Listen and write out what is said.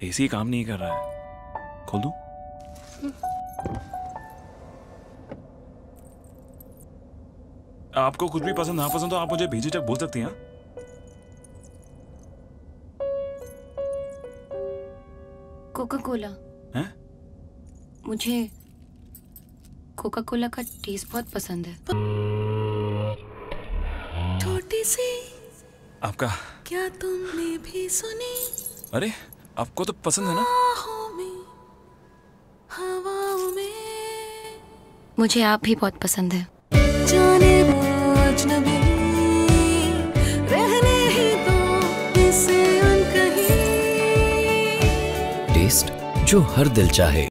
AC काम नहीं कर रहा है, खोल दूं? आपको कुछ भी पसंद ना पसंद हो आप मुझे भेजे जब बोल सकती हैं। Coca Cola. हैं? मुझे कोका कोला का टेस्ट बहुत पसंद है। छोटी सी आपका क्या तुमने भी सुनी? अरे आपको तो पसंद है ना? हवाओं में मुझे आप भी बहुत पसंद है। जाने वो अजनबी रहने ही दो इसे अनकही। टेस्ट जो हर दिल चाहे।